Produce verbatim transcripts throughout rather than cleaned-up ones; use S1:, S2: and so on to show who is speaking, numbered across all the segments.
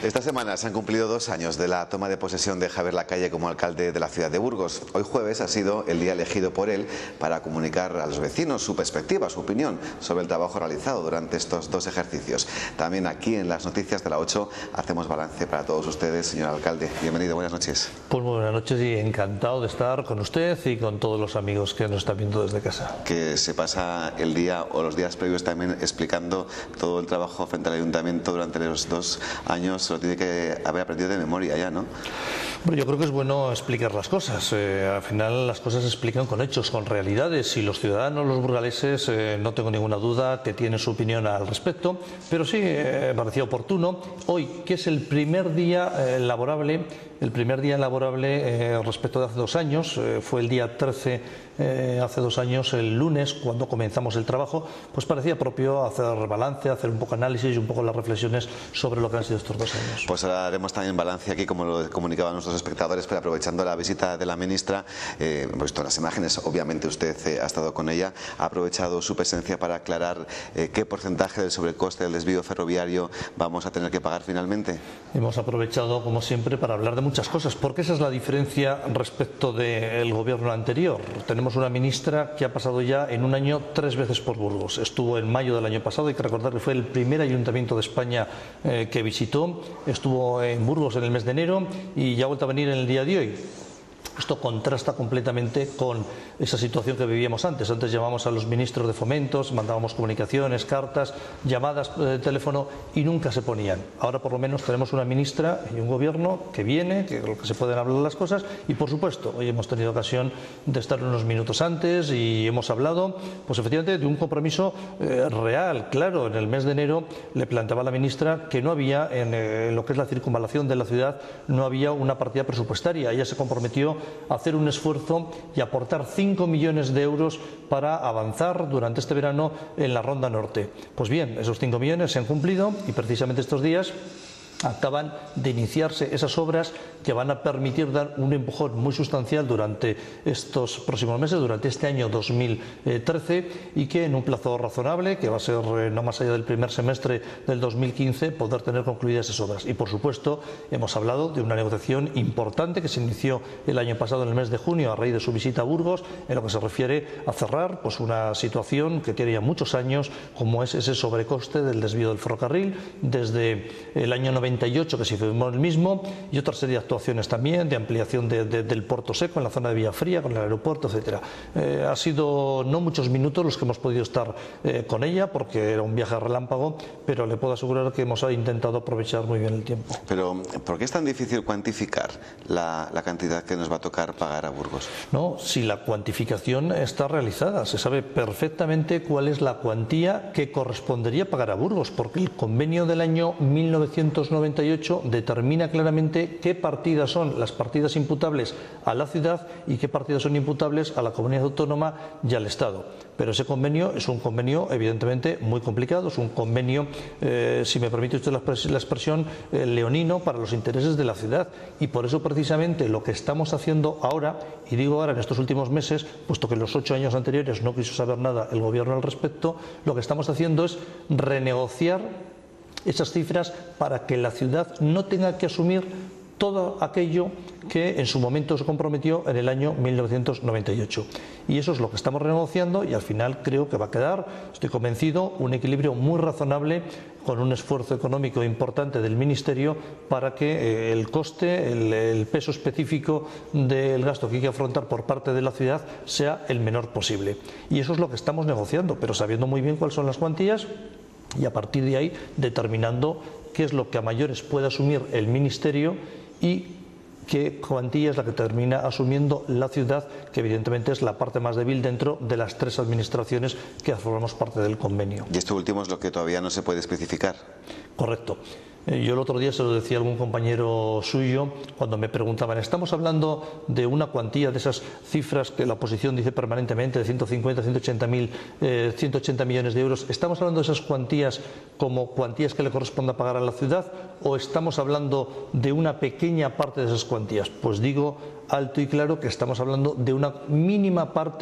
S1: Esta semana se han cumplido dos años de la toma de posesión de Javier Lacalle como alcalde de la ciudad de Burgos. Hoy jueves ha sido el día elegido por él para comunicar a los vecinos su perspectiva, su opinión sobre el trabajo realizado durante estos dos ejercicios. También aquí en las noticias de la ocho hacemos balance para todos ustedes, señor alcalde. Bienvenido, buenas noches.
S2: Pues muy buenas noches y encantado de estar con usted y con todos los amigos que nos están viendo desde casa.
S1: Que se pasa el día o los días previos también explicando todo el trabajo frente al ayuntamiento durante los dos años. Lo tiene que haber aprendido de memoria ya, ¿no?
S2: Bueno, yo creo que es bueno explicar las cosas. Eh, al final las cosas se explican con hechos, con realidades, y los ciudadanos, los burgaleses, eh, no tengo ninguna duda que tienen su opinión al respecto, pero sí eh, me parecía oportuno hoy, que es el primer día eh, laborable, el primer día laborable eh, respecto de hace dos años, eh, fue el día trece, eh, hace dos años, el lunes, cuando comenzamos el trabajo, pues parecía propio hacer balance, hacer un poco análisis y un poco las reflexiones sobre lo que han sido estos dos años.
S1: Pues ahora haremos también balance aquí, como lo comunicaban nuestros espectadores, pero aprovechando la visita de la ministra, eh, hemos visto las imágenes, obviamente usted eh, ha estado con ella, ha aprovechado su presencia para aclarar eh, qué porcentaje del sobrecoste del desvío ferroviario vamos a tener que pagar finalmente.
S2: Hemos aprovechado, como siempre, para hablar de muchas cosas, porque esa es la diferencia respecto del gobierno anterior. Tenemos una ministra que ha pasado ya en un año tres veces por Burgos. Estuvo en mayo del año pasado, hay que recordar que fue el primer ayuntamiento de España eh, que visitó, estuvo en Burgos en el mes de enero y ya ha vuelto a venir en el día de hoy. Esto contrasta completamente con esa situación que vivíamos antes. Antes llamábamos a los ministros de fomentos, mandábamos comunicaciones, cartas, llamadas de teléfono y nunca se ponían. Ahora por lo menos tenemos una ministra y un gobierno que viene, que, que se pueden hablar las cosas, y por supuesto hoy hemos tenido ocasión de estar unos minutos antes y hemos hablado pues efectivamente de un compromiso eh, real. Claro, en el mes de enero le planteaba a la ministra que no había en, eh, en lo que es la circunvalación de la ciudad, no había una partida presupuestaria. Ella se comprometió hacer un esfuerzo y aportar cinco millones de euros para avanzar durante este verano en la Ronda Norte. Pues bien, esos cinco millones se han cumplido y precisamente estos días acaban de iniciarse esas obras que van a permitir dar un empujón muy sustancial durante estos próximos meses, durante este año dos mil trece, y que en un plazo razonable, que va a ser no más allá del primer semestre del dos mil quince, poder tener concluidas esas obras. Y por supuesto hemos hablado de una negociación importante que se inició el año pasado en el mes de junio a raíz de su visita a Burgos, en lo que se refiere a cerrar pues una situación que tiene ya muchos años, como es ese sobrecoste del desvío del ferrocarril desde el año noventa y ocho, que se firmó el mismo, y otra serie de actuaciones también de ampliación de, de, del Puerto Seco en la zona de Villafría con el aeropuerto, etcétera. Eh, ha sido no muchos minutos los que hemos podido estar eh, con ella, porque era un viaje relámpago, pero le puedo asegurar que hemos intentado aprovechar muy bien el tiempo.
S1: Pero ¿por qué es tan difícil cuantificar la, la cantidad que nos va a tocar pagar a Burgos?
S2: No, si la cuantificación está realizada, se sabe perfectamente cuál es la cuantía que correspondería pagar a Burgos, porque el convenio del año mil novecientos noventa y ocho determina claramente qué partidas son las partidas imputables a la ciudad y qué partidas son imputables a la comunidad autónoma y al Estado. Pero ese convenio es un convenio evidentemente muy complicado, es un convenio, eh, si me permite usted la expresión, eh, leonino para los intereses de la ciudad, y por eso precisamente lo que estamos haciendo ahora, y digo ahora en estos últimos meses, puesto que en los ocho años anteriores no quiso saber nada el gobierno al respecto, lo que estamos haciendo es renegociar esas cifras para que la ciudad no tenga que asumir todo aquello que en su momento se comprometió en el año mil novecientos noventa y ocho. Y eso es lo que estamos renegociando, y al final creo que va a quedar, estoy convencido, un equilibrio muy razonable con un esfuerzo económico importante del Ministerio para que eh, el coste, el, el peso específico del gasto que hay que afrontar por parte de la ciudad sea el menor posible. Y eso es lo que estamos negociando, pero sabiendo muy bien cuáles son las cuantías, y a partir de ahí determinando qué es lo que a mayores puede asumir el Ministerio y qué cuantía es la que termina asumiendo la ciudad, que evidentemente es la parte más débil dentro de las tres administraciones que formamos parte del convenio.
S1: Y esto último es lo que todavía no se puede especificar.
S2: Correcto. Yo el otro día se lo decía a algún compañero suyo cuando me preguntaban, ¿estamos hablando de una cuantía de esas cifras que la oposición dice permanentemente de ciento cincuenta, ciento ochenta mil, eh, ciento ochenta millones de euros? ¿Estamos hablando de esas cuantías como cuantías que le corresponda pagar a la ciudad, o estamos hablando de una pequeña parte de esas cuantías? Pues digo alto y claro que estamos hablando de una mínima parte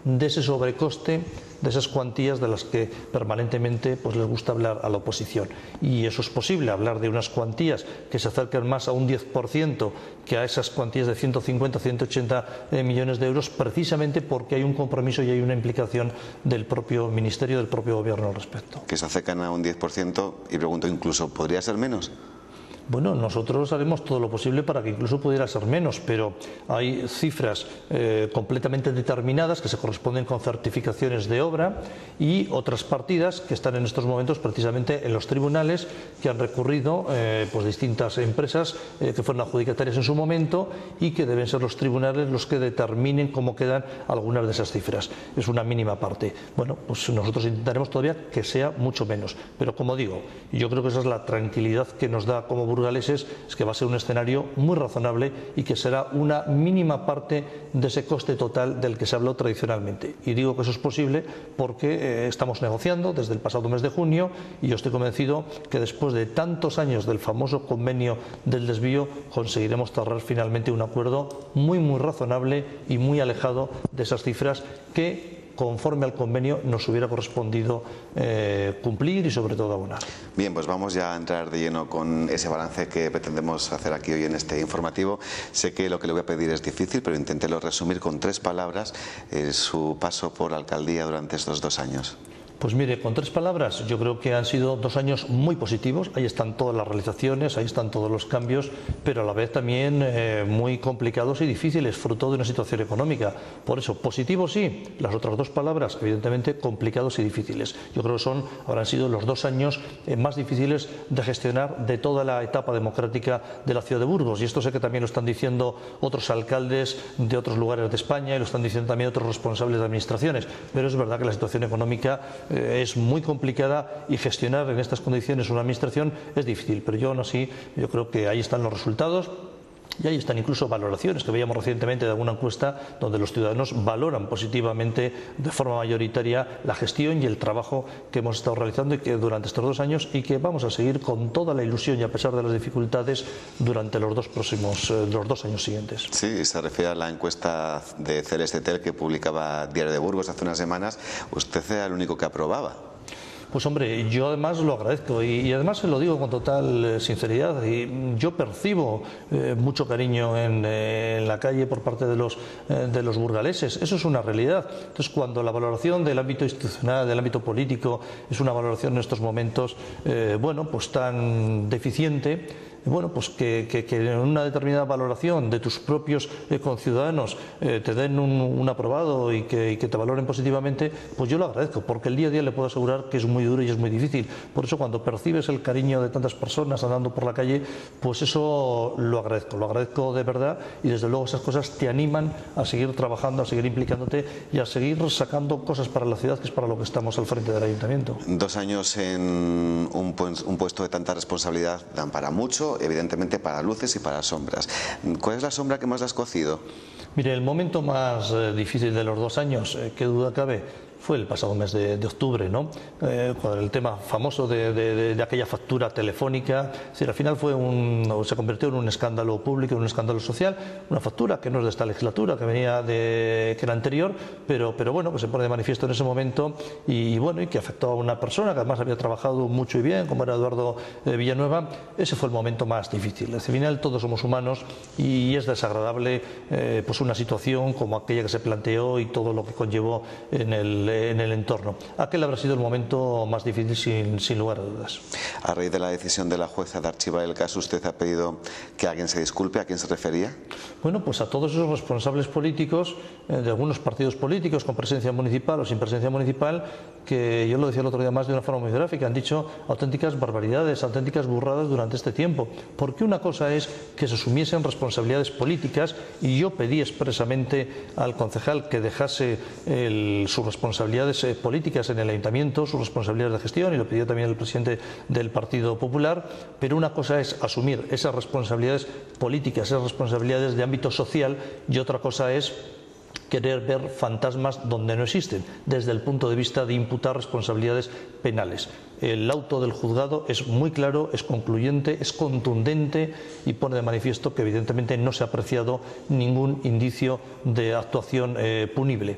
S2: de ese sobrecoste, de esas cuantías de las que permanentemente pues, les gusta hablar a la oposición. Y eso es posible, hablar de unas cuantías que se acercan más a un diez por ciento que a esas cuantías de ciento cincuenta a ciento ochenta millones de euros, precisamente porque hay un compromiso y hay una implicación del propio Ministerio, del propio Gobierno al respecto.
S1: Que se acercan a un diez por ciento y pregunto, ¿incluso podría ser menos?
S2: Bueno, nosotros haremos todo lo posible para que incluso pudiera ser menos, pero hay cifras eh, completamente determinadas que se corresponden con certificaciones de obra y otras partidas que están en estos momentos precisamente en los tribunales, que han recurrido eh, pues distintas empresas eh, que fueron adjudicatarias en su momento y que deben ser los tribunales los que determinen cómo quedan algunas de esas cifras. Es una mínima parte. Bueno, pues nosotros intentaremos todavía que sea mucho menos, pero como digo, yo creo que esa es la tranquilidad que nos da como burgaleses, es que va a ser un escenario muy razonable y que será una mínima parte de ese coste total del que se habló tradicionalmente. Y digo que eso es posible porque eh, estamos negociando desde el pasado mes de junio y yo estoy convencido que después de tantos años del famoso convenio del desvío conseguiremos cerrar finalmente un acuerdo muy muy razonable y muy alejado de esas cifras que conforme al convenio nos hubiera correspondido eh, cumplir y sobre todo abonar.
S1: Bien, pues vamos ya a entrar de lleno con ese balance que pretendemos hacer aquí hoy en este informativo. Sé que lo que le voy a pedir es difícil, pero inténtelo resumir con tres palabras eh, su paso por la alcaldía durante estos dos años.
S2: Pues mire, con tres palabras, yo creo que han sido dos años muy positivos, ahí están todas las realizaciones, ahí están todos los cambios, pero a la vez también eh, muy complicados y difíciles, fruto de una situación económica. Por eso, positivo sí, las otras dos palabras, evidentemente, complicados y difíciles. Yo creo que son, habrán sido los dos años eh, más difíciles de gestionar de toda la etapa democrática de la ciudad de Burgos, y esto sé que también lo están diciendo otros alcaldes de otros lugares de España y lo están diciendo también otros responsables de administraciones, pero es verdad que la situación económica es muy complicada y gestionar en estas condiciones una administración es difícil, pero yo aún así yo creo que ahí están los resultados. Y ahí están incluso valoraciones que veíamos recientemente de alguna encuesta donde los ciudadanos valoran positivamente de forma mayoritaria la gestión y el trabajo que hemos estado realizando y que durante estos dos años y que vamos a seguir con toda la ilusión y a pesar de las dificultades durante los dos próximos los dos años siguientes.
S1: Sí, se refiere a la encuesta de Celeste Tel que publicaba Diario de Burgos hace unas semanas. Usted era el único que aprobaba.
S2: Pues hombre, yo además lo agradezco y, y además se lo digo con total eh, sinceridad. Y yo percibo eh, mucho cariño en, eh, en la calle por parte de los, eh, de los burgaleses. Eso es una realidad. Entonces, cuando la valoración del ámbito institucional, del ámbito político, es una valoración en estos momentos, eh, bueno, pues tan deficiente, bueno, pues que, que, que en una determinada valoración de tus propios eh, conciudadanos eh, te den un, un aprobado y que, y que te valoren positivamente, pues yo lo agradezco, porque el día a día le puedo asegurar que es muy duro y es muy difícil. Por eso cuando percibes el cariño de tantas personas andando por la calle, pues eso lo agradezco, lo agradezco de verdad y desde luego esas cosas te animan a seguir trabajando, a seguir implicándote y a seguir sacando cosas para la ciudad, que es para lo que estamos al frente del ayuntamiento.
S1: Dos años en un, un puesto de tanta responsabilidad dan para mucho, evidentemente para luces y para sombras. ¿Cuál es la sombra que más le has cocido?
S2: Mire, el momento más eh, difícil de los dos años, eh, qué duda cabe, fue el pasado mes de, de octubre, ¿no? Eh, con el tema famoso de, de, de aquella factura telefónica. Es decir, al final fue un, se convirtió en un escándalo público, en un escándalo social, una factura que no es de esta legislatura, que venía de que era anterior, pero, pero bueno, que se pone de manifiesto en ese momento y bueno, y que afectó a una persona que además había trabajado mucho y bien, como era Eduardo eh, Villanueva. Ese fue el momento más difícil. Al final todos somos humanos y es desagradable eh, pues una situación como aquella que se planteó y todo lo que conllevó en el en el entorno. Aquel habrá sido el momento más difícil sin, sin lugar a dudas.
S1: A raíz de la decisión de la jueza de archivar el caso, ¿usted ha pedido que alguien se disculpe? ¿A quién se refería?
S2: Bueno, pues a todos esos responsables políticos eh, de algunos partidos políticos con presencia municipal o sin presencia municipal, que yo lo decía el otro día más de una forma muy gráfica, han dicho auténticas barbaridades, auténticas burradas durante este tiempo. Porque una cosa es que se asumiesen responsabilidades políticas y yo pedí expresamente al concejal que dejase el, su responsabilidad responsabilidades eh, políticas en el ayuntamiento, sus responsabilidades de gestión, y lo pidió también el presidente del Partido Popular, pero una cosa es asumir esas responsabilidades políticas, esas responsabilidades de ámbito social, y otra cosa es querer ver fantasmas donde no existen, desde el punto de vista de imputar responsabilidades penales. El auto del juzgado es muy claro, es concluyente, es contundente y pone de manifiesto que evidentemente no se ha apreciado ningún indicio de actuación eh, punible.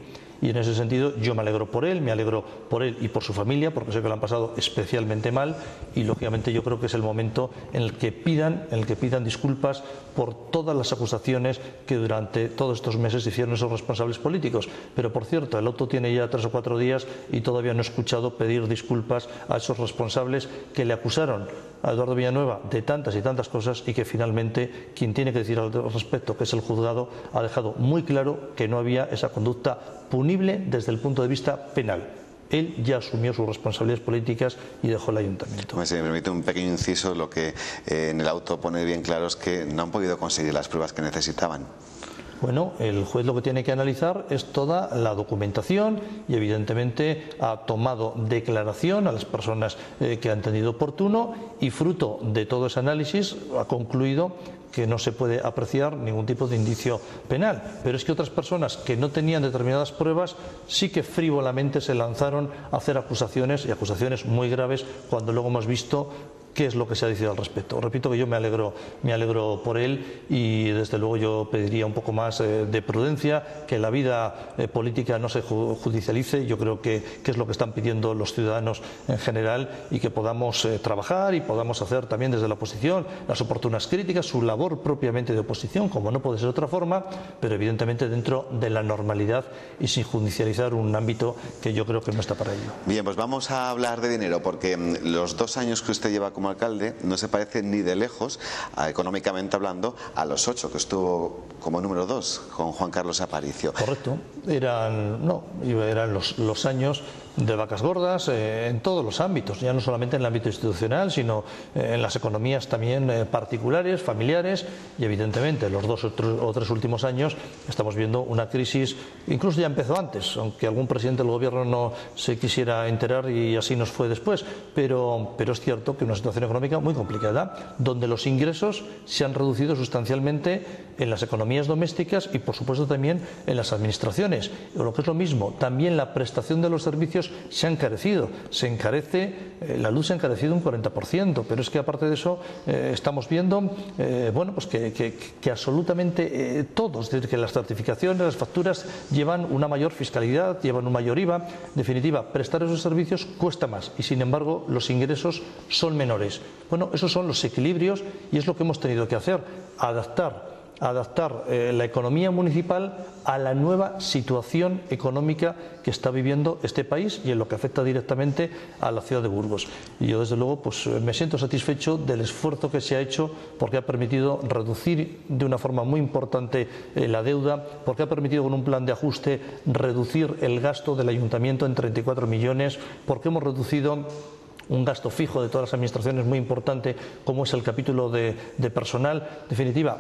S2: y en ese sentido yo me alegro por él, me alegro por él y por su familia, porque sé que lo han pasado especialmente mal, y lógicamente yo creo que es el momento en el que pidan, en el que pidan disculpas por todas las acusaciones que durante todos estos meses hicieron esos responsables políticos. Pero por cierto, el auto tiene ya tres o cuatro días y todavía no he escuchado pedir disculpas a esos responsables que le acusaron a Eduardo Villanueva de tantas y tantas cosas, y que finalmente quien tiene que decir al respecto, que es el juzgado, ha dejado muy claro que no había esa conducta punible desde el punto de vista penal. Él ya asumió sus responsabilidades políticas y dejó el ayuntamiento.
S1: Si me permite un pequeño inciso, lo que eh, en el auto pone bien claro es que no han podido conseguir las pruebas que necesitaban.
S2: Bueno, el juez lo que tiene que analizar es toda la documentación y evidentemente ha tomado declaración a las personas eh, que ha entendido oportuno, y fruto de todo ese análisis ha concluido que no se puede apreciar ningún tipo de indicio penal. Pero es que otras personas que no tenían determinadas pruebas sí que frívolamente se lanzaron a hacer acusaciones, y acusaciones muy graves, cuando luego hemos visto qué es lo que se ha decidido al respecto. Repito que yo me alegro, me alegro por él, y desde luego yo pediría un poco más eh, de prudencia, que la vida eh, política no se judicialice. Yo creo que, que es lo que están pidiendo los ciudadanos en general, y que podamos eh, trabajar y podamos hacer también desde la oposición las oportunas críticas, su labor propiamente de oposición, como no puede ser de otra forma, pero evidentemente dentro de la normalidad y sin judicializar un ámbito que yo creo que no está para ello.
S1: Bien, pues vamos a hablar de dinero, porque los dos años que usted lleva como alcalde no se parece ni de lejos, a, económicamente hablando, a los ocho que estuvo como número dos con Juan Carlos Aparicio.
S2: Correcto, eran, no, eran los, los años de vacas gordas eh, en todos los ámbitos, ya no solamente en el ámbito institucional, sino eh, en las economías también eh, particulares, familiares, y evidentemente los dos o tres, o tres últimos años estamos viendo una crisis, incluso ya empezó antes, aunque algún presidente del gobierno no se quisiera enterar y así nos fue después, pero, pero es cierto que una situación económica muy complicada, donde los ingresos se han reducido sustancialmente en las economías domésticas y por supuesto también en las administraciones. Lo que es lo mismo, también la prestación de los servicios se ha encarecido, se encarece, eh, la luz se ha encarecido un cuarenta por ciento, pero es que aparte de eso eh, estamos viendo eh, bueno, pues que, que, que absolutamente eh, todos, es decir, que las certificaciones, las facturas llevan una mayor fiscalidad, llevan un mayor I V A. En definitiva, prestar esos servicios cuesta más y sin embargo los ingresos son menores. Bueno, esos son los equilibrios y es lo que hemos tenido que hacer, adaptar adaptar eh, la economía municipal a la nueva situación económica que está viviendo este país y en lo que afecta directamente a la ciudad de Burgos. Y yo desde luego pues me siento satisfecho del esfuerzo que se ha hecho, porque ha permitido reducir de una forma muy importante eh, la deuda, porque ha permitido con un plan de ajuste reducir el gasto del ayuntamiento en treinta y cuatro millones, porque hemos reducido un gasto fijo de todas las administraciones muy importante como es el capítulo de, de personal. En definitiva,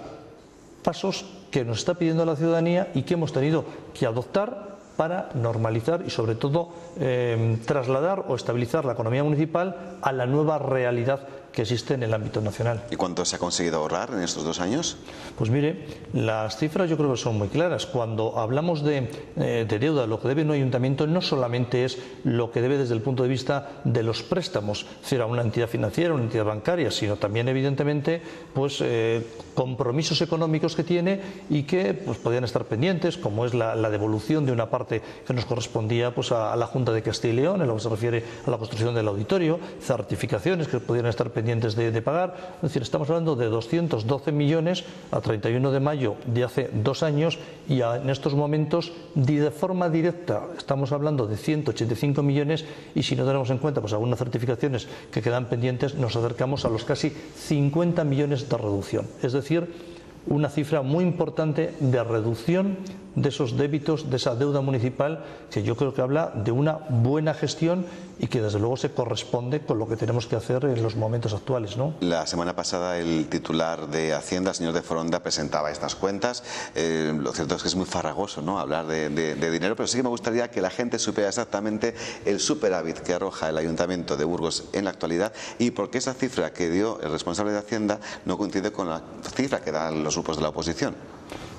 S2: pasos que nos está pidiendo la ciudadanía y que hemos tenido que adoptar para normalizar y sobre todo eh, trasladar o estabilizar la economía municipal a la nueva realidad que existe en el ámbito nacional.
S1: ¿Y cuánto se ha conseguido ahorrar en estos dos años?
S2: Pues mire, las cifras yo creo que son muy claras. Cuando hablamos de, eh, de deuda, lo que debe un ayuntamiento no solamente es lo que debe desde el punto de vista de los préstamos, es decir, a una entidad financiera, una entidad bancaria, sino también evidentemente pues eh, compromisos económicos que tiene y que pues podrían estar pendientes, como es la, la devolución de una parte que nos correspondía pues a, a la Junta de Castilla y León en lo que se refiere a la construcción del auditorio, certificaciones que podrían estar pendientes De, de pagar. Es decir, estamos hablando de doscientos doce millones a treinta y uno de mayo de hace dos años y a, en estos momentos de forma directa estamos hablando de ciento ochenta y cinco millones y si no tenemos en cuenta pues algunas certificaciones que quedan pendientes nos acercamos a los casi cincuenta millones de reducción. Es decir, una cifra muy importante de reducción de esos débitos, de esa deuda municipal, que yo creo que habla de una buena gestión y que desde luego se corresponde con lo que tenemos que hacer en los momentos actuales, ¿no?
S1: La semana pasada el titular de Hacienda, señor de Foronda, presentaba estas cuentas. Eh, lo cierto es que es muy farragoso, ¿no?, hablar de, de, de dinero, pero sí que me gustaría que la gente supiera exactamente el superávit que arroja el Ayuntamiento de Burgos en la actualidad y por qué esa cifra que dio el responsable de Hacienda no coincide con la cifra que dan los grupos de la oposición.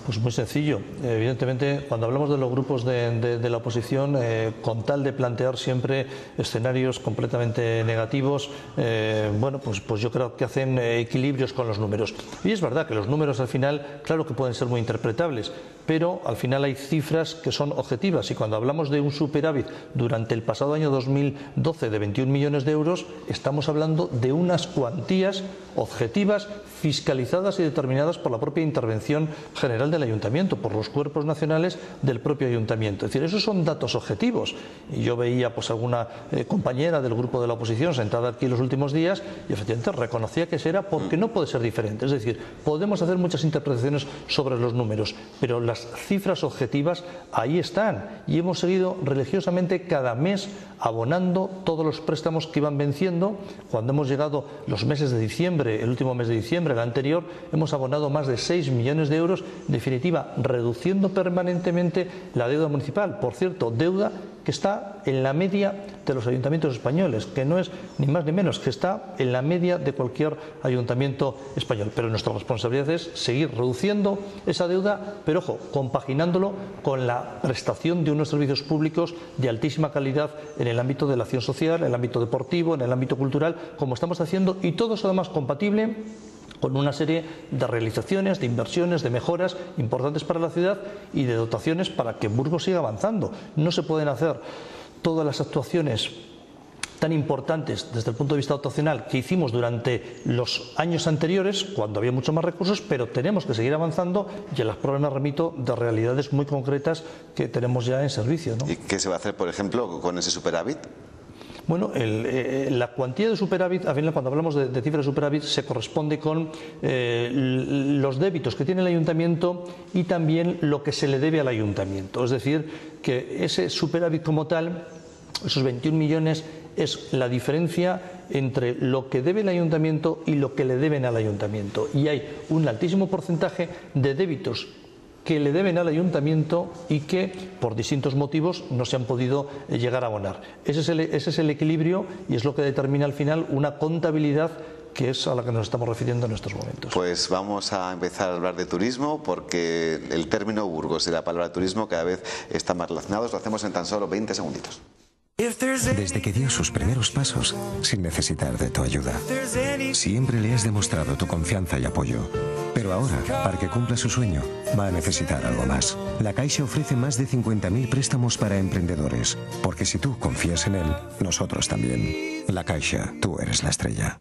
S2: Pues muy sencillo. Evidentemente, cuando hablamos de los grupos de, de, de la oposición, eh, con tal de plantear siempre escenarios completamente negativos, eh, bueno, pues, pues yo creo que hacen eh, equilibrios con los números. Y es verdad que los números al final, claro que pueden ser muy interpretables, pero al final hay cifras que son objetivas. Y cuando hablamos de un superávit durante el pasado año dos mil doce de veintiún millones de euros, estamos hablando de unas cuantías objetivas, fiscalizadas y determinadas por la propia intervención general del ayuntamiento, por los cuerpos nacionales del propio ayuntamiento. Es decir, esos son datos objetivos. Y yo veía pues alguna eh, compañera del grupo de la oposición sentada aquí los últimos días y efectivamente reconocía que ese era porque no puede ser diferente. Es decir, podemos hacer muchas interpretaciones sobre los números, pero las cifras objetivas ahí están y hemos seguido religiosamente cada mes abonando todos los préstamos que iban venciendo. Cuando hemos llegado los meses de diciembre, el último mes de diciembre, el anterior, hemos abonado más de seis millones de euros, en definitiva, reduciendo permanentemente la deuda municipal. Por cierto, deuda que está en la media de los ayuntamientos españoles, que no es ni más ni menos, que está en la media de cualquier ayuntamiento español. Pero nuestra responsabilidad es seguir reduciendo esa deuda, pero ojo, compaginándolo con la prestación de unos servicios públicos de altísima calidad en el ámbito de la acción social, en el ámbito deportivo, en el ámbito cultural, como estamos haciendo, y todo eso además compatible con una serie de realizaciones, de inversiones, de mejoras importantes para la ciudad y de dotaciones para que Burgos siga avanzando. No se pueden hacer todas las actuaciones tan importantes desde el punto de vista dotacional que hicimos durante los años anteriores, cuando había muchos más recursos, pero tenemos que seguir avanzando y en las pruebas me remito de realidades muy concretas que tenemos ya en servicio, ¿no?
S1: ¿Y qué se va a hacer, por ejemplo, con ese superávit?
S2: Bueno, el, eh, la cuantía de superávit, al final cuando hablamos de, de cifra de superávit, se corresponde con eh, los débitos que tiene el ayuntamiento y también lo que se le debe al ayuntamiento. Es decir, que ese superávit como tal, esos veintiún millones, es la diferencia entre lo que debe el ayuntamiento y lo que le deben al ayuntamiento. Y hay un altísimo porcentaje de débitos que le deben al ayuntamiento y que por distintos motivos no se han podido llegar a abonar. Ese es el, ese es el equilibrio y es lo que determina al final una contabilidad que es a la que nos estamos refiriendo en estos momentos.
S1: Pues vamos a empezar a hablar de turismo, porque el término Burgos y la palabra turismo cada vez están más relacionados. Lo hacemos en tan solo veinte segunditos.
S3: Desde que dio sus primeros pasos, sin necesitar de tu ayuda, siempre le has demostrado tu confianza y apoyo. Pero ahora, para que cumpla su sueño, va a necesitar algo más. La Caixa ofrece más de cincuenta mil préstamos para emprendedores, porque si tú confías en él, nosotros también. La Caixa, tú eres la estrella.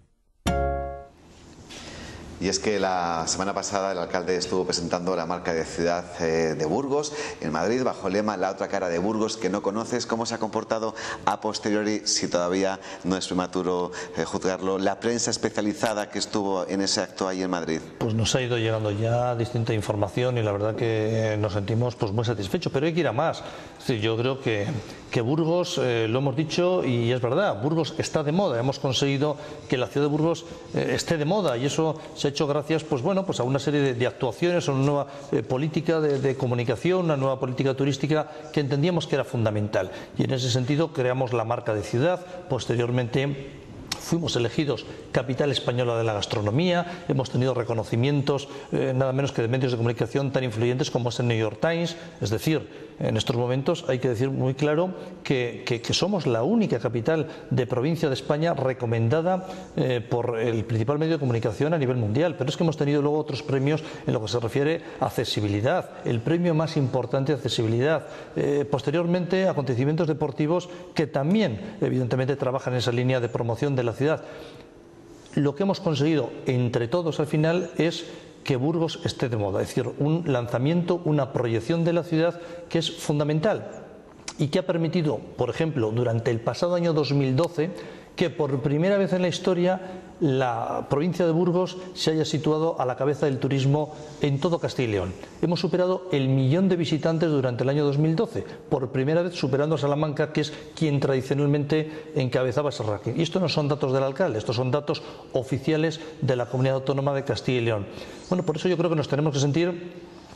S1: Y es que la semana pasada el alcalde estuvo presentando la marca de ciudad eh, de Burgos en Madrid bajo el lema La otra cara de Burgos que no conoces. ¿Cómo se ha comportado a posteriori, si todavía no es prematuro eh, juzgarlo, la prensa especializada que estuvo en ese acto ahí en Madrid?
S2: Pues nos ha ido llegando ya distinta información y la verdad que nos sentimos pues muy satisfechos, pero hay que ir a más. Es decir, yo creo que, que Burgos, eh, lo hemos dicho y es verdad, Burgos está de moda. Hemos conseguido que la ciudad de Burgos eh, esté de moda y eso se ha hecho gracias pues bueno pues a una serie de, de actuaciones, a una nueva eh, política de, de comunicación, una nueva política turística que entendíamos que era fundamental, y en ese sentido creamos la marca de ciudad. Posteriormente fuimos elegidos capital española de la gastronomía, hemos tenido reconocimientos eh, nada menos que de medios de comunicación tan influyentes como es el New York Times. Es decir, en estos momentos hay que decir muy claro que, que, que somos la única capital de provincia de España recomendada eh, por el principal medio de comunicación a nivel mundial. Pero es que hemos tenido luego otros premios en lo que se refiere a accesibilidad, el premio más importante de accesibilidad. Eh, posteriormente, acontecimientos deportivos que también evidentemente trabajan en esa línea de promoción de la ciudad. Lo que hemos conseguido entre todos al final es que Burgos esté de moda, es decir, un lanzamiento, una proyección de la ciudad que es fundamental y que ha permitido, por ejemplo, durante el pasado año dos mil doce, que por primera vez en la historia la provincia de Burgos se haya situado a la cabeza del turismo en todo Castilla y León. Hemos superado el millón de visitantes durante el año dos mil doce, por primera vez superando a Salamanca, que es quien tradicionalmente encabezaba ese ranking. Y esto no son datos del alcalde, estos son datos oficiales de la Comunidad Autónoma de Castilla y León. Bueno, por eso yo creo que nos tenemos que sentir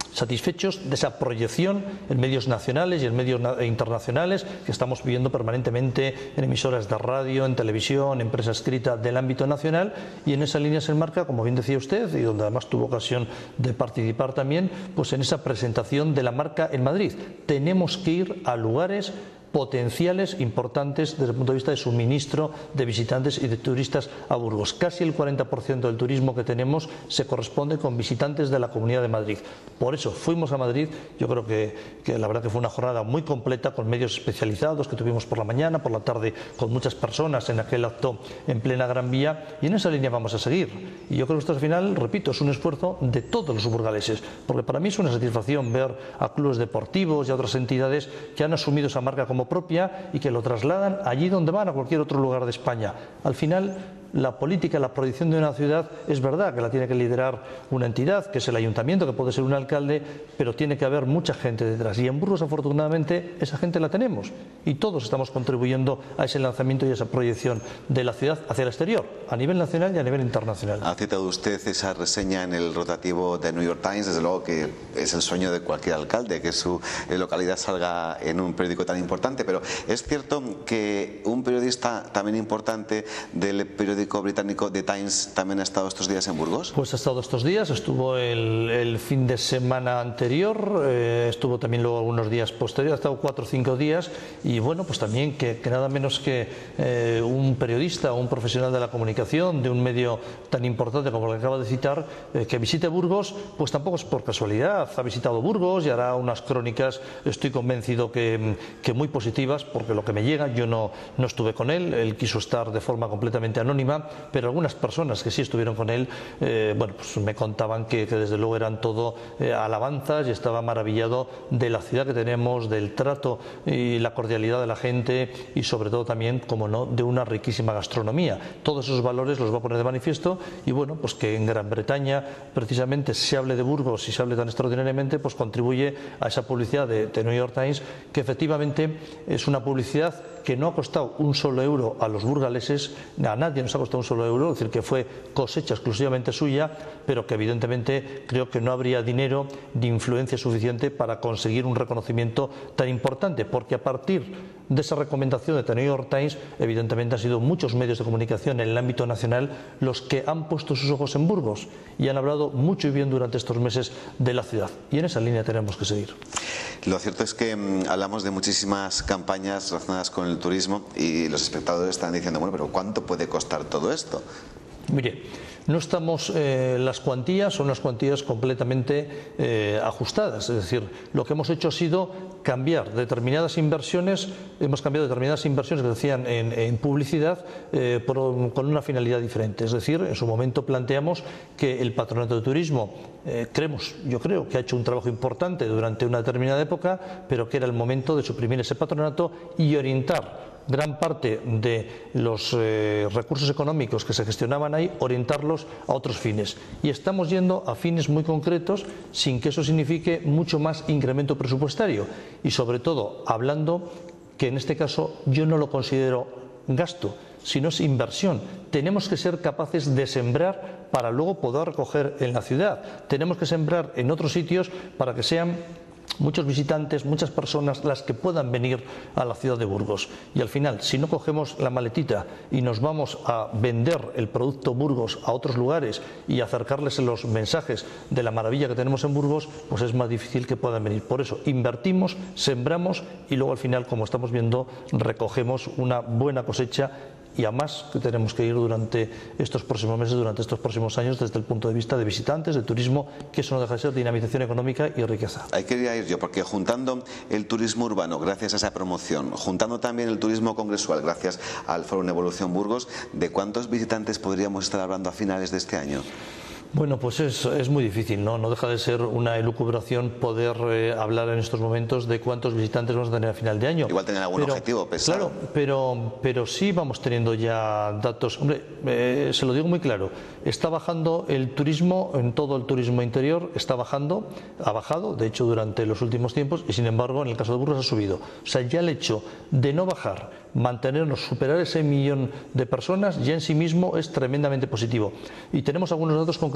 S2: satisfechos de esa proyección en medios nacionales y en medios internacionales que estamos viviendo permanentemente en emisoras de radio, en televisión, en prensa escrita del ámbito nacional, y en esa línea se enmarca, como bien decía usted, y donde además tuvo ocasión de participar también, pues en esa presentación de la marca en Madrid. Tenemos que ir a lugares potenciales importantes desde el punto de vista de suministro de visitantes y de turistas a Burgos. Casi el cuarenta por ciento del turismo que tenemos se corresponde con visitantes de la Comunidad de Madrid. Por eso fuimos a Madrid. Yo creo que, que la verdad que fue una jornada muy completa, con medios especializados que tuvimos por la mañana, por la tarde, con muchas personas en aquel acto en plena Gran Vía, y en esa línea vamos a seguir. Y yo creo que esto al final, repito, es un esfuerzo de todos los burgaleses, porque para mí es una satisfacción ver a clubes deportivos y a otras entidades que han asumido esa marca como propia y que lo trasladan allí donde van, a cualquier otro lugar de España. Al final, la política, la proyección de una ciudad, es verdad que la tiene que liderar una entidad, que es el ayuntamiento, que puede ser un alcalde, pero tiene que haber mucha gente detrás. Y en Burgos, afortunadamente, esa gente la tenemos. Y todos estamos contribuyendo a ese lanzamiento y a esa proyección de la ciudad hacia el exterior, a nivel nacional y a nivel internacional.
S1: Ha citado usted esa reseña en el rotativo de New York Times. Desde luego que es el sueño de cualquier alcalde que su localidad salga en un periódico tan importante, pero es cierto que un periodista también importante del periódico británico The Times también ha estado estos días en Burgos.
S2: Pues ha estado estos días, estuvo el, el fin de semana anterior, eh, estuvo también luego algunos días posteriores, ha estado cuatro o cinco días, y bueno, pues también que, que nada menos que eh, un periodista o un profesional de la comunicación de un medio tan importante como el que acaba de citar, eh, que visite Burgos, pues tampoco es por casualidad. Ha visitado Burgos y hará unas crónicas, estoy convencido que, que muy positivas, porque lo que me llega, yo no, no estuve con él, él quiso estar de forma completamente anónima, pero algunas personas que sí estuvieron con él, eh, bueno, pues me contaban que, que desde luego eran todo eh, alabanzas, y estaba maravillado de la ciudad que tenemos, del trato y la cordialidad de la gente, y sobre todo también, como no, de una riquísima gastronomía. Todos esos valores los va a poner de manifiesto, y bueno, pues que en Gran Bretaña precisamente se hable de Burgos y se hable tan extraordinariamente, pues contribuye a esa publicidad de, de New York Times, que efectivamente es una publicidad que no ha costado un solo euro a los burgaleses, a nadie nos ha costado un solo euro, es decir, que fue cosecha exclusivamente suya, pero que evidentemente creo que no habría dinero ni influencia suficiente para conseguir un reconocimiento tan importante, porque a partir de esa recomendación de The New York Times, evidentemente han sido muchos medios de comunicación en el ámbito nacional los que han puesto sus ojos en Burgos y han hablado mucho y bien durante estos meses de la ciudad, y en esa línea tenemos que seguir.
S1: Lo cierto es que mmm, hablamos de muchísimas campañas relacionadas con el turismo, y los espectadores están diciendo, bueno, pero ¿cuánto puede costar todo esto?
S2: Mire, no estamos, eh, las cuantías son unas cuantías completamente eh, ajustadas, es decir, lo que hemos hecho ha sido cambiar determinadas inversiones, hemos cambiado determinadas inversiones que decían en, en publicidad eh, por, con una finalidad diferente. Es decir, en su momento planteamos que el Patronato de Turismo, eh, creemos, yo creo que ha hecho un trabajo importante durante una determinada época, pero que era el momento de suprimir ese patronato y orientar gran parte de los eh, recursos económicos que se gestionaban ahí, orientarlos a otros fines. Y estamos yendo a fines muy concretos, sin que eso signifique mucho más incremento presupuestario. Y sobre todo, hablando que en este caso yo no lo considero gasto, sino es inversión. Tenemos que ser capaces de sembrar para luego poder recoger en la ciudad. Tenemos que sembrar en otros sitios para que sean muchos visitantes, muchas personas las que puedan venir a la ciudad de Burgos. Y al final, si no cogemos la maletita y nos vamos a vender el producto Burgos a otros lugares y acercarles los mensajes de la maravilla que tenemos en Burgos, pues es más difícil que puedan venir. Por eso invertimos, sembramos, y luego al final, como estamos viendo, recogemos una buena cosecha. Y a más que tenemos que ir durante estos próximos meses, durante estos próximos años, desde el punto de vista de visitantes, de turismo, que eso no deja de ser dinamización económica y riqueza.
S1: Ahí quería ir yo, porque juntando el turismo urbano, gracias a esa promoción, juntando también el turismo congresual, gracias al Foro en Evolución Burgos, ¿de cuántos visitantes podríamos estar hablando a finales de este año?
S2: Bueno, pues es, es muy difícil, ¿no? No deja de ser una elucubración poder eh, hablar en estos momentos de cuántos visitantes vamos a tener a final de año.
S1: Igual tener algún
S2: pero,
S1: objetivo pesado.
S2: Claro, pero, pero sí vamos teniendo ya datos. Hombre, eh, se lo digo muy claro, está bajando el turismo, en todo el turismo interior está bajando, ha bajado, de hecho, durante los últimos tiempos, y sin embargo, en el caso de Burgos ha subido. O sea, ya el hecho de no bajar, mantenernos, superar ese millón de personas, ya en sí mismo es tremendamente positivo. Y tenemos algunos datos concretos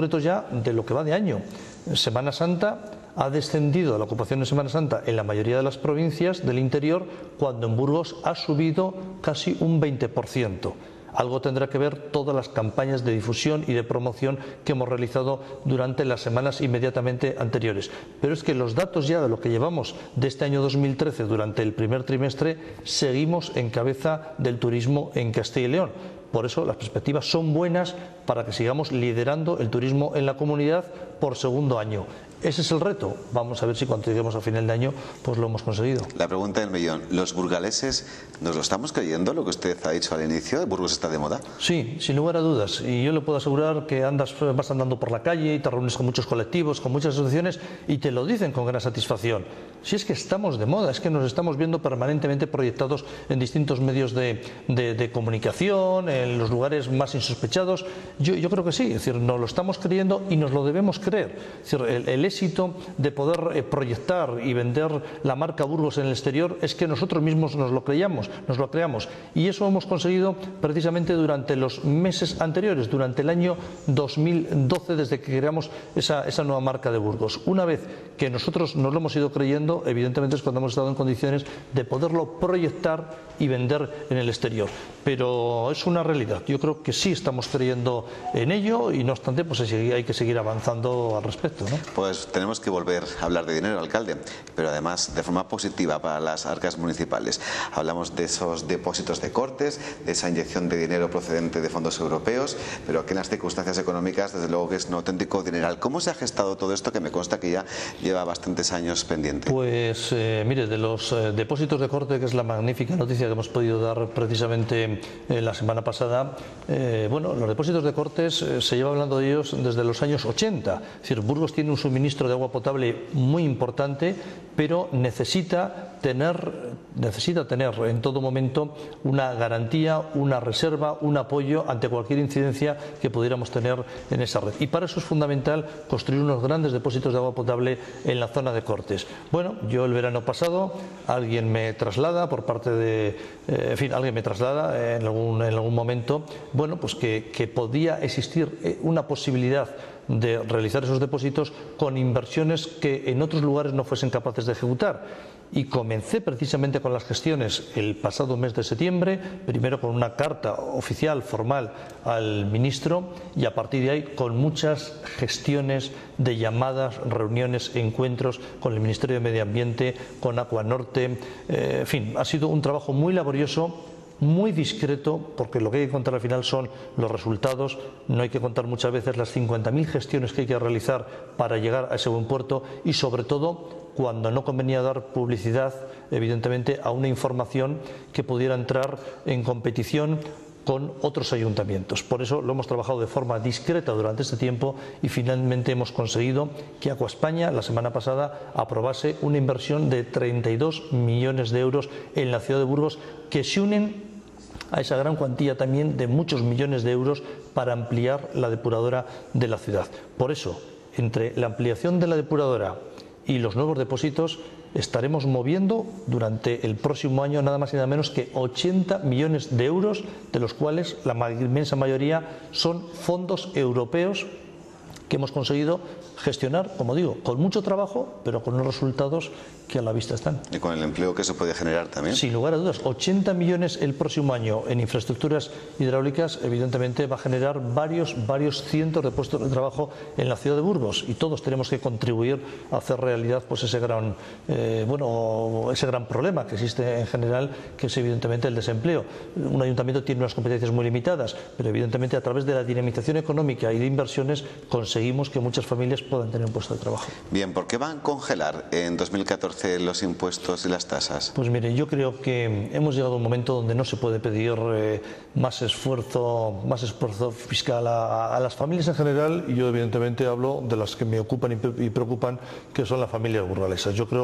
S2: concretos ya de lo que va de año. Semana Santa ha descendido la ocupación en Semana Santa en la mayoría de las provincias del interior, cuando en Burgos ha subido casi un veinte por ciento. Algo tendrá que ver todas las campañas de difusión y de promoción que hemos realizado durante las semanas inmediatamente anteriores. Pero es que los datos ya de lo que llevamos de este año dos mil trece durante el primer trimestre, seguimos en cabeza del turismo en Castilla y León. Por eso las perspectivas son buenas para que sigamos liderando el turismo en la comunidad por segundo año. Ese es el reto. Vamos a ver si cuando lleguemos a final de año pues lo hemos conseguido.
S1: La pregunta del millón. ¿Los burgaleses nos lo estamos creyendo, lo que usted ha dicho al inicio? ¿Burgos está de moda?
S2: Sí, sin lugar a dudas. Y yo le puedo asegurar que andas, vas andando por la calle y te reúnes con muchos colectivos, con muchas asociaciones y te lo dicen con gran satisfacción. Si es que estamos de moda, es que nos estamos viendo permanentemente proyectados en distintos medios de, de, de comunicación, en los lugares más insospechados. Yo, yo creo que sí, es decir, nos lo estamos creyendo y nos lo debemos creer. Es decir, el, el éxito de poder eh, proyectar y vender la marca Burgos en el exterior es que nosotros mismos nos lo creamos, nos lo creamos. Y eso hemos conseguido precisamente durante los meses anteriores, durante el año dos mil doce, desde que creamos esa, esa nueva marca de Burgos. Una vez que nosotros nos lo hemos ido creyendo, evidentemente es cuando hemos estado en condiciones de poderlo proyectar y vender en el exterior. Pero es una realidad. Yo creo que sí estamos creyendo en ello y no obstante pues hay que seguir avanzando al respecto, ¿no?
S1: Pues tenemos que volver a hablar de dinero, alcalde, pero además de forma positiva para las arcas municipales. Hablamos de esos depósitos de cortes, de esa inyección de dinero procedente de fondos europeos, pero que en las circunstancias económicas desde luego que es un auténtico dineral. ¿Cómo se ha gestado todo esto que me consta que ya lleva bastantes años pendiente?
S2: Pues eh, mire, de los eh, depósitos de corte, que es la magnífica noticia que hemos podido dar precisamente eh, la semana pasada, eh, bueno, los depósitos de cortes eh, se lleva hablando de ellos desde los años ochenta. Es decir, Burgos tiene un suministro de agua potable muy importante, pero necesita tener, necesita tener en todo momento una garantía, una reserva, un apoyo ante cualquier incidencia que pudiéramos tener en esa red. Y para eso es fundamental construir unos grandes depósitos de agua potable en la zona de cortes. Bueno, yo el verano pasado alguien me traslada por parte de, eh, en fin, alguien me traslada en algún, en algún momento, bueno, pues que, que podía existir una posibilidad de realizar esos depósitos con inversiones que en otros lugares no fuesen capaces de ejecutar. Y comencé precisamente con las gestiones el pasado mes de septiembre, primero con una carta oficial, formal, al ministro, y a partir de ahí con muchas gestiones de llamadas, reuniones, encuentros con el Ministerio de Medio Ambiente, con Acuanorte, eh, en fin, ha sido un trabajo muy laborioso, muy discreto, porque lo que hay que contar al final son los resultados. No hay que contar muchas veces las cincuenta mil gestiones que hay que realizar para llegar a ese buen puerto, y sobre todo cuando no convenía dar publicidad, evidentemente, a una información que pudiera entrar en competición con otros ayuntamientos. Por eso lo hemos trabajado de forma discreta durante este tiempo y finalmente hemos conseguido que Acuaspaña la semana pasada aprobase una inversión de treinta y dos millones de euros en la ciudad de Burgos, que se unen a esa gran cuantía también de muchos millones de euros para ampliar la depuradora de la ciudad. Por eso, entre la ampliación de la depuradora y los nuevos depósitos, estaremos moviendo durante el próximo año nada más y nada menos que ochenta millones de euros, de los cuales la inmensa mayoría son fondos europeos que hemos conseguido gestionar, como digo, con mucho trabajo, pero con unos resultados que a la vista están.
S1: Y con el empleo que se puede generar también.
S2: Sin lugar a dudas, ochenta millones el próximo año en infraestructuras hidráulicas, evidentemente va a generar varios, varios cientos de puestos de trabajo en la ciudad de Burgos, y todos tenemos que contribuir a hacer realidad pues ese gran, eh, bueno, ese gran problema que existe en general, que es evidentemente el desempleo. Un ayuntamiento tiene unas competencias muy limitadas, pero evidentemente a través de la dinamización económica y de inversiones conseguimos que muchas familias puedan tener un puesto de trabajo.
S1: Bien, ¿por qué van a congelar en dos mil catorce los impuestos y las tasas?
S2: Pues mire, yo creo que hemos llegado a un momento donde no se puede pedir eh, más esfuerzo, más esfuerzo fiscal a, a las familias en general, y yo evidentemente hablo de las que me ocupan y preocupan, que son las familias burgalesas. Yo creo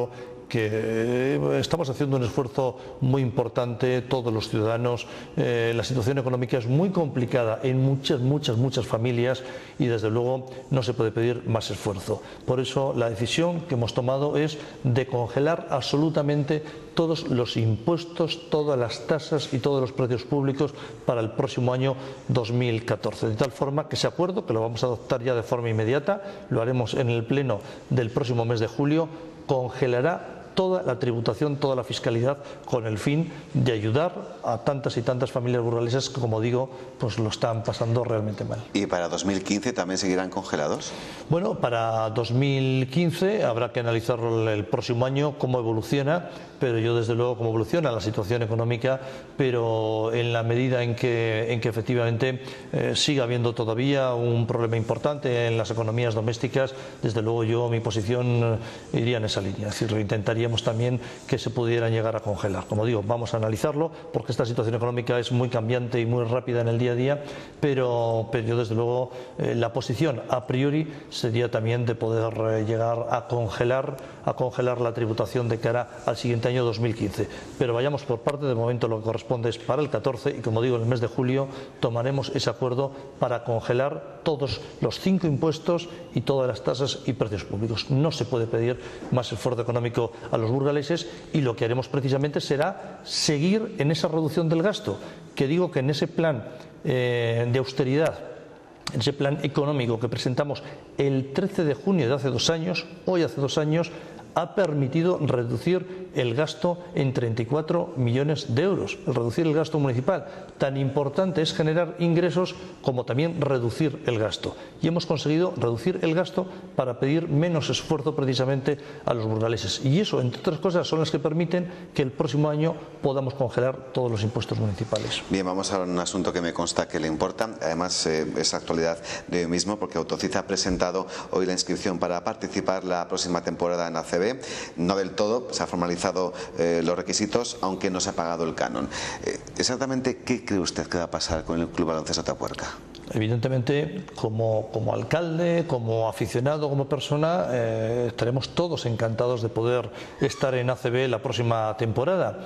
S2: que estamos haciendo un esfuerzo muy importante todos los ciudadanos. Eh, la situación económica es muy complicada en muchas, muchas, muchas familias y desde luego no se puede pedir más esfuerzo. Por eso la decisión que hemos tomado es de congelar absolutamente todos los impuestos, todas las tasas y todos los precios públicos para el próximo año dos mil catorce. De tal forma que ese acuerdo, que lo vamos a adoptar ya de forma inmediata, lo haremos en el pleno del próximo mes de julio, congelará toda la tributación, toda la fiscalidad, con el fin de ayudar a tantas y tantas familias burgalesas que, como digo, pues lo están pasando realmente mal.
S1: ¿Y para dos mil quince también seguirán congelados?
S2: Bueno, para dos mil quince habrá que analizarlo el próximo año, cómo evoluciona, pero yo desde luego cómo evoluciona la situación económica, pero en la medida en que, en que efectivamente eh, siga habiendo todavía un problema importante en las economías domésticas, desde luego yo mi posición eh, iría en esa línea, es decir, intentaríamos también que se pudieran llegar a congelar. Como digo, vamos a analizarlo porque esta situación económica es muy cambiante y muy rápida en el día a día, pero, pero yo desde luego eh, la posición a priori sería también de poder eh, llegar a congelar, a congelar la tributación de cara al siguiente año dos mil quince. Pero vayamos por parte, de momento lo que corresponde es para el catorce y, como digo, en el mes de julio tomaremos ese acuerdo para congelar todos los cinco impuestos y todas las tasas y precios públicos. No se puede pedir más esfuerzo económico a los burgaleses y lo que haremos precisamente será seguir en esa reducción del gasto, que digo que en ese plan eh, de austeridad, en ese plan económico que presentamos el trece de junio de hace dos años, hoy hace dos años, ha permitido reducir el gasto en treinta y cuatro millones de euros, reducir el gasto municipal. Tan importante es generar ingresos como también reducir el gasto. Y hemos conseguido reducir el gasto para pedir menos esfuerzo precisamente a los burgaleses. Y eso, entre otras cosas, son las que permiten que el próximo año podamos congelar todos los impuestos municipales.
S1: Bien, vamos a un asunto que me consta que le importa. Además, eh, es actualidad de hoy mismo, porque Autocid ha presentado hoy la inscripción para participar la próxima temporada en A C B. No del todo, se han formalizado eh, los requisitos, aunque no se ha pagado el canon. Eh, exactamente, ¿qué cree usted que va a pasar con el Club Baloncesto Atapuerca?
S2: Evidentemente, como, como alcalde, como aficionado, como persona, eh, estaremos todos encantados de poder estar en A C B la próxima temporada.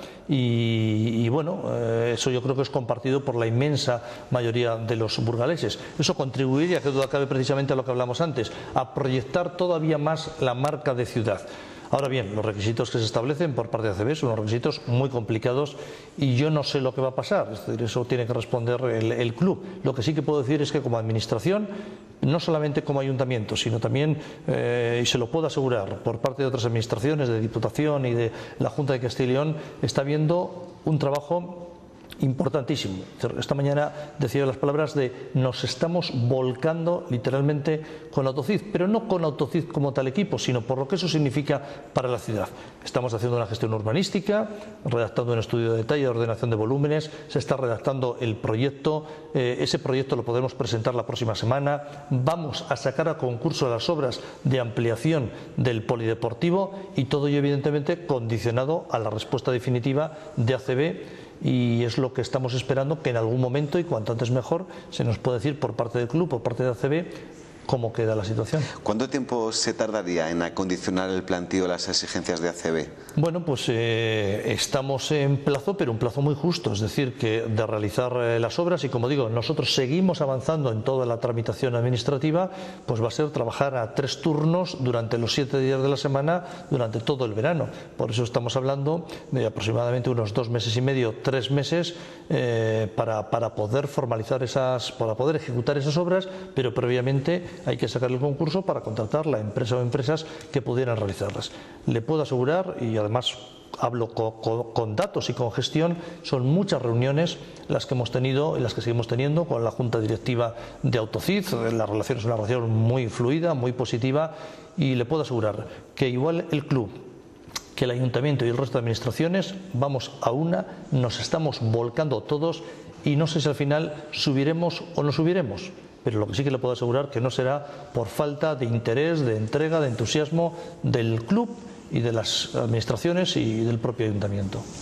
S2: Y, y bueno, eh, eso yo creo que es compartido por la inmensa mayoría de los burgaleses. Eso contribuiría, que duda cabe, precisamente a lo que hablamos antes, a proyectar todavía más la marca de ciudad. Ahora bien, los requisitos que se establecen por parte de A C B son unos requisitos muy complicados y yo no sé lo que va a pasar, es decir, eso tiene que responder el, el club. Lo que sí que puedo decir es que como administración, no solamente como ayuntamiento, sino también, eh, y se lo puedo asegurar, por parte de otras administraciones, de Diputación y de la Junta de Castilla y León, está habiendo un trabajo importantísimo. Esta mañana decía las palabras de nos estamos volcando literalmente con Autocid, pero no con Autocid como tal equipo, sino por lo que eso significa para la ciudad. Estamos haciendo una gestión urbanística, redactando un estudio de detalle de ordenación de volúmenes, se está redactando el proyecto, eh, ese proyecto lo podremos presentar la próxima semana, vamos a sacar a concurso las obras de ampliación del polideportivo y todo ello evidentemente condicionado a la respuesta definitiva de A C B. Y es lo que estamos esperando, que en algún momento, y cuanto antes mejor, se nos puede decir por parte del club, por parte de A C B, cómo queda la situación.
S1: ¿Cuánto tiempo se tardaría en acondicionar el plantío a las exigencias de A C B?
S2: Bueno, pues eh, estamos en plazo, pero un plazo muy justo, es decir, que de realizar eh, las obras, y como digo, nosotros seguimos avanzando en toda la tramitación administrativa, pues va a ser trabajar a tres turnos durante los siete días de la semana, durante todo el verano. Por eso estamos hablando de aproximadamente unos dos meses y medio, tres meses, eh, para, para poder formalizar esas, para poder ejecutar esas obras, pero previamente hay que sacar el concurso para contratar la empresa o empresas que pudieran realizarlas. Le puedo asegurar, y además hablo con, con, con datos y con gestión, son muchas reuniones las que hemos tenido y las que seguimos teniendo con la Junta Directiva de Autocid. La relación es una relación muy fluida, muy positiva, y le puedo asegurar que igual el club, que el ayuntamiento y el resto de administraciones vamos a una, nos estamos volcando todos, y no sé si al final subiremos o no subiremos, pero lo que sí que le puedo asegurar que no será por falta de interés, de entrega, de entusiasmo del club y de las administraciones y del propio ayuntamiento.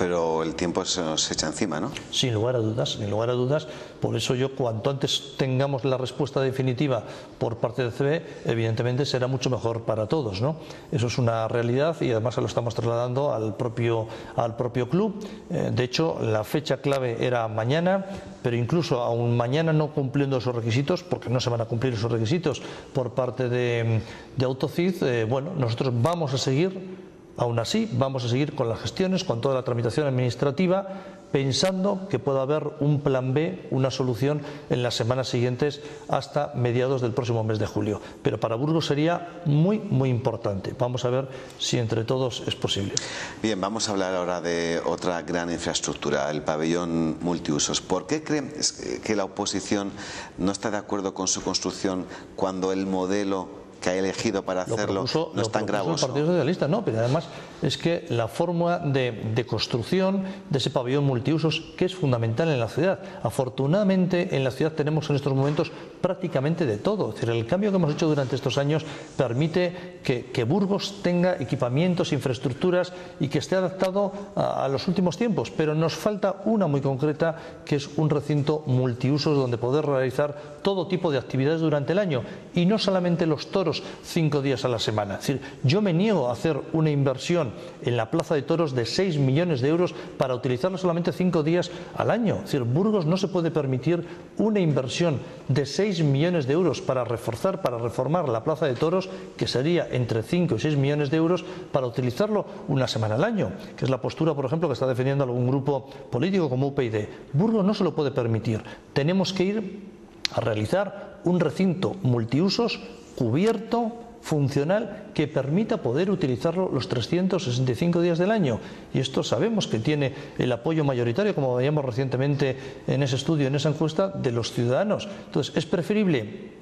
S1: pero el tiempo se nos echa encima, ¿no?
S2: Sin lugar a dudas, sin lugar a dudas. Por eso yo, cuanto antes tengamos la respuesta definitiva por parte del C B, evidentemente será mucho mejor para todos, ¿no? Eso es una realidad y además se lo estamos trasladando al propio, al propio club. Eh, de hecho, la fecha clave era mañana, pero incluso aún mañana no cumpliendo esos requisitos, porque no se van a cumplir esos requisitos por parte de, de Autocid, eh, bueno, nosotros vamos a seguir. Aún así, vamos a seguir con las gestiones, con toda la tramitación administrativa, pensando que pueda haber un plan B, una solución en las semanas siguientes hasta mediados del próximo mes de julio. Pero para Burgos sería muy, muy importante. Vamos a ver si entre todos es posible.
S1: Bien, vamos a hablar ahora de otra gran infraestructura, el pabellón multiusos. ¿Por qué cree que la oposición no está de acuerdo con su construcción cuando el modelo que ha elegido para hacerlo
S2: propuso,
S1: no es tan gravoso?
S2: El Partido Socialista, no, pero además es que la fórmula de, de construcción de ese pabellón multiusos, que es fundamental en la ciudad. Afortunadamente en la ciudad tenemos en estos momentos prácticamente de todo. Es decir, el cambio que hemos hecho durante estos años permite que, que Burgos tenga equipamientos, infraestructuras y que esté adaptado a, a los últimos tiempos, pero nos falta una muy concreta, que es un recinto multiusos donde poder realizar todo tipo de actividades durante el año y no solamente los toros cinco días a la semana. Es decir, yo me niego a hacer una inversión en la plaza de toros de seis millones de euros para utilizarlo solamente cinco días al año. Es decir, Burgos no se puede permitir una inversión de seis millones de euros para reforzar, para reformar la plaza de toros, que sería entre cinco y seis millones de euros, para utilizarlo una semana al año, que es la postura, por ejemplo, que está defendiendo algún grupo político como U P YD. Burgos no se lo puede permitir. Tenemos que ir a realizar un recinto multiusos cubierto, funcional, que permita poder utilizarlo los trescientos sesenta y cinco días del año. Y esto sabemos que tiene el apoyo mayoritario, como veíamos recientemente en ese estudio, en esa encuesta, de los ciudadanos. Entonces, es preferible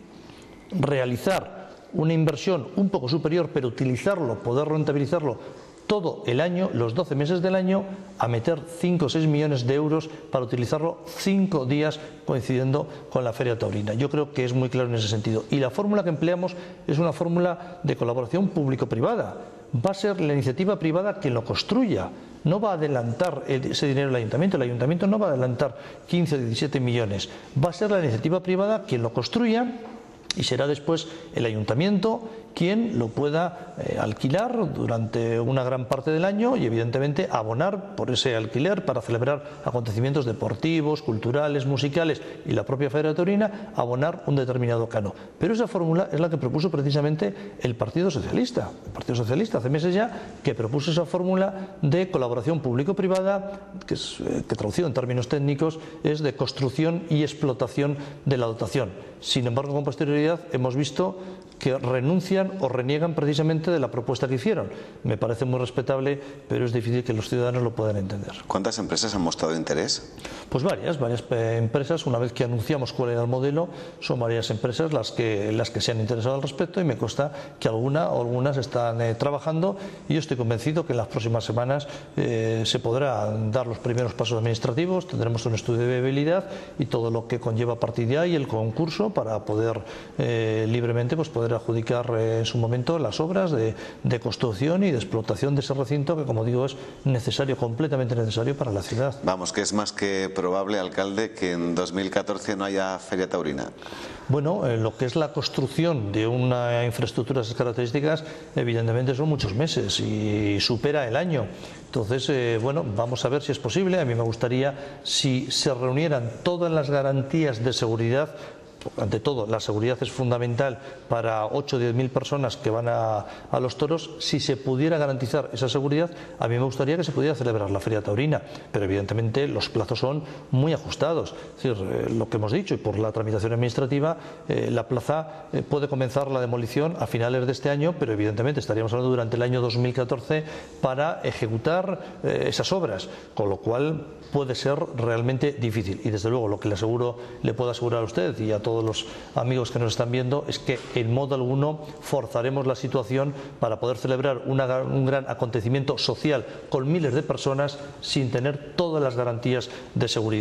S2: realizar una inversión un poco superior, pero utilizarlo, poder rentabilizarlo todo el año, los doce meses del año, a meter cinco o seis millones de euros para utilizarlo cinco días coincidiendo con la Feria Taurina. Yo creo que es muy claro en ese sentido. Y la fórmula que empleamos es una fórmula de colaboración público-privada. Va a ser la iniciativa privada quien lo construya. No va a adelantar ese dinero el ayuntamiento. El ayuntamiento no va a adelantar quince o diecisiete millones. Va a ser la iniciativa privada quien lo construya y será después el ayuntamiento quien lo pueda eh, alquilar durante una gran parte del año y evidentemente abonar por ese alquiler para celebrar acontecimientos deportivos, culturales, musicales y la propia Feria Taurina, abonar un determinado canon. Pero esa fórmula es la que propuso precisamente el Partido Socialista. El Partido Socialista hace meses ya que propuso esa fórmula de colaboración público-privada, que, es, eh, que traducido en términos técnicos es de construcción y explotación de la dotación. Sin embargo, con posterioridad hemos visto que renuncian o reniegan precisamente de la propuesta que hicieron. Me parece muy respetable, pero es difícil que los ciudadanos lo puedan entender.
S1: ¿Cuántas empresas han mostrado interés?
S2: Pues varias, varias empresas. Una vez que anunciamos cuál era el modelo, son varias empresas las que, las que se han interesado al respecto y me consta que alguna o algunas están eh, trabajando y yo estoy convencido que en las próximas semanas eh, se podrán dar los primeros pasos administrativos, tendremos un estudio de viabilidad y todo lo que conlleva a partir de ahí el concurso para poder eh, libremente pues, poder adjudicar eh, en su momento las obras de, de construcción y de explotación de ese recinto que, como digo, es necesario, completamente necesario para la ciudad.
S1: Vamos, que es más que probable, alcalde, que en dos mil catorce no haya Feria Taurina.
S2: Bueno, eh, lo que es la construcción de una infraestructura de esas características, evidentemente son muchos meses y supera el año. Entonces, eh, bueno, vamos a ver si es posible. A mí me gustaría si se reunieran todas las garantías de seguridad. Ante todo, la seguridad es fundamental para ocho o diez mil personas que van a, a los toros. Si se pudiera garantizar esa seguridad, a mí me gustaría que se pudiera celebrar la Feria Taurina, pero evidentemente los plazos son muy ajustados. Es decir, eh, lo que hemos dicho, y por la tramitación administrativa, eh, la plaza eh, puede comenzar la demolición a finales de este año, pero evidentemente estaríamos hablando durante el año dos mil catorce para ejecutar eh, esas obras, con lo cual puede ser realmente difícil. Y desde luego lo que le aseguro, le puedo asegurar a usted y a todos todos los amigos que nos están viendo es que en modo alguno forzaremos la situación para poder celebrar una, un gran acontecimiento social con miles de personas sin tener todas las garantías de seguridad.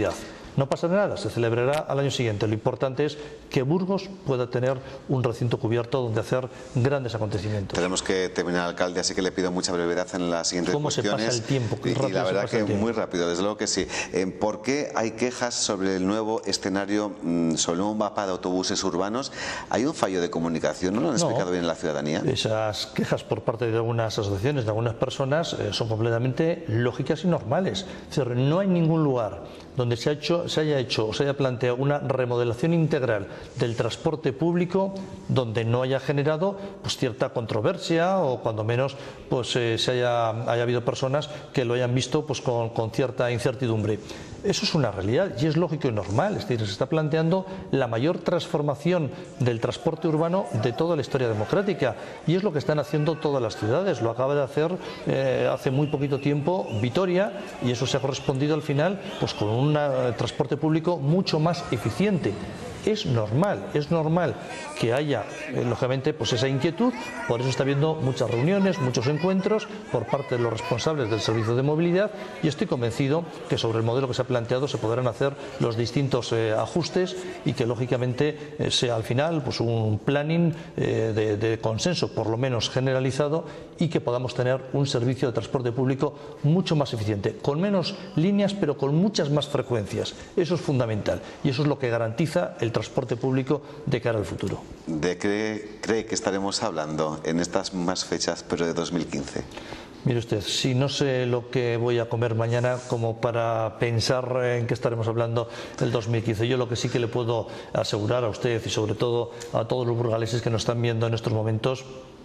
S2: No pasa nada, se celebrará al año siguiente. Lo importante es que Burgos pueda tener un recinto cubierto donde hacer grandes acontecimientos.
S1: Tenemos que terminar, alcalde, así que le pido mucha brevedad en las siguientes
S2: ¿Cómo
S1: cuestiones.
S2: ¿Cómo se pasa el tiempo?
S1: Y, y la verdad que muy rápido, desde luego que sí. Eh, ¿Por qué hay quejas sobre el nuevo escenario, sobre el nuevo mapa de autobuses urbanos? ¿Hay un fallo de comunicación? ¿No lo han explicado
S2: No,
S1: bien la ciudadanía?
S2: Esas quejas por parte de algunas asociaciones, de algunas personas, eh, son completamente lógicas y normales. Es decir, no hay ningún lugar donde se, ha hecho, se haya hecho o se haya planteado una remodelación integral del transporte público donde no haya generado pues, cierta controversia o cuando menos pues, eh, se haya, haya habido personas que lo hayan visto pues, con, con cierta incertidumbre. Eso es una realidad y es lógico y normal. Es decir, se está planteando la mayor transformación del transporte urbano de toda la historia democrática y es lo que están haciendo todas las ciudades. Lo acaba de hacer eh, hace muy poquito tiempo Vitoria y eso se ha correspondido al final pues, con un eh, transporte público mucho más eficiente. Es normal, es normal que haya, eh, lógicamente, pues esa inquietud, por eso está habiendo muchas reuniones, muchos encuentros por parte de los responsables del servicio de movilidad y estoy convencido que sobre el modelo que se ha planteado se podrán hacer los distintos eh, ajustes y que lógicamente eh, sea al final pues un planning eh, de, de consenso, por lo menos generalizado, y que podamos tener un servicio de transporte público mucho más eficiente, con menos líneas pero con muchas más frecuencias. Eso es fundamental y eso es lo que garantiza el transporte público de cara al futuro.
S1: ¿De qué cree que estaremos hablando en estas más fechas, pero de dos mil quince?
S2: Mire usted, si no sé lo que voy a comer mañana como para pensar en qué estaremos hablando del dos mil quince, yo lo que sí que le puedo asegurar a usted y sobre todo a todos los burgaleses que nos están viendo en estos momentos,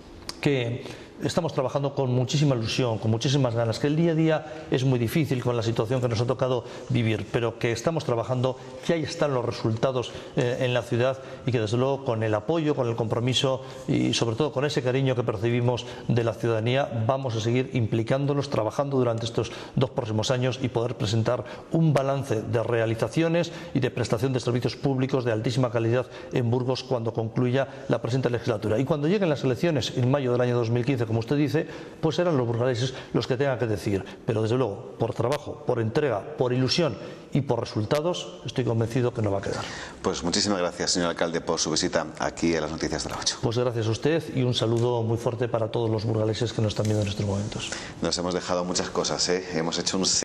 S2: que estamos trabajando con muchísima ilusión, con muchísimas ganas, que el día a día es muy difícil con la situación que nos ha tocado vivir, pero que estamos trabajando, que ahí están los resultados eh, en la ciudad y que desde luego con el apoyo, con el compromiso y sobre todo con ese cariño que percibimos de la ciudadanía vamos a seguir implicándonos, trabajando durante estos dos próximos años y poder presentar un balance de realizaciones y de prestación de servicios públicos de altísima calidad en Burgos cuando concluya la presente legislatura. Y cuando lleguen las elecciones en mayo del año dos mil quince, como usted dice, pues serán los burgaleses los que tengan que decir, pero desde luego, por trabajo, por entrega, por ilusión y por resultados, estoy convencido que no va a quedar.
S1: Pues muchísimas gracias, señor alcalde, por su visita aquí a las Noticias de la ocho.
S2: Pues gracias a usted y un saludo muy fuerte para todos los burgaleses que nos están viendo en estos momentos.
S1: Nos hemos dejado muchas cosas, ¿eh? Hemos hecho un